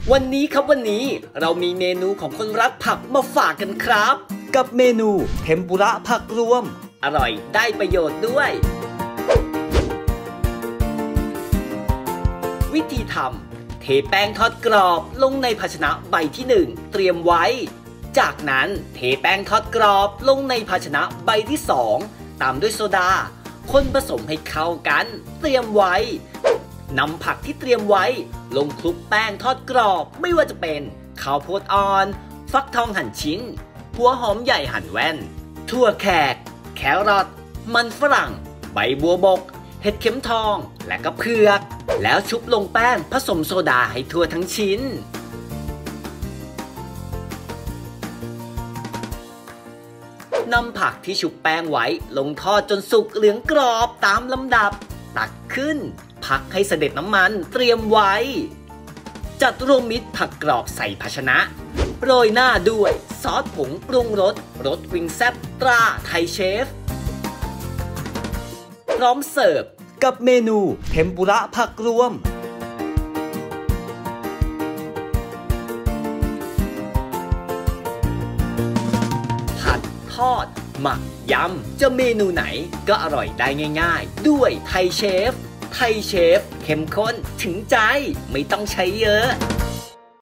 วันนี้เรามีเมนูของคนรักผักมาฝากกันครับกับเมนูเทมปุระผักรวมอร่อยได้ประโยชน์ด้วยวิธีทำเทแป้งทอดกรอบลงในภาชนะใบที่1เตรียมไว้จากนั้นเทแป้งทอดกรอบลงในภาชนะใบที่2ตามด้วยโซดาคนผสมให้เข้ากันเตรียมไว้นำผักที่เตรียมไว้ลงคลุกแป้งทอดกรอบไม่ว่าจะเป็นข้าวโพดอ่อนฟักทองหั่นชิ้นหัวหอมใหญ่หั่นแว่นถั่วแขกแครอทมันฝรั่งใบบัวบกเห็ดเข็มทองและก็เผือกแล้วชุบลงแป้งผสมโซดาให้ทั่วทั้งชิ้นนำผักที่ชุบแป้งไว้ลงทอดจนสุกเหลืองกรอบตามลำดับตักขึ้นพักให้เสด็จน้ำมันเตรียมไว้จัดรวมมิตรผักกรอบใส่ภาชนะโรยหน้าด้วยซอสผงปรุงรสวิงแซ่บตราไทยเชฟพร้อมเสิร์ฟกับเมนูเทมปุระผักรวมผัดทอดหมักยำจะเมนูไหนก็อร่อยได้ง่ายๆด้วยไทยเชฟเข้มข้นถึงใจไม่ต้องใช้เยอะ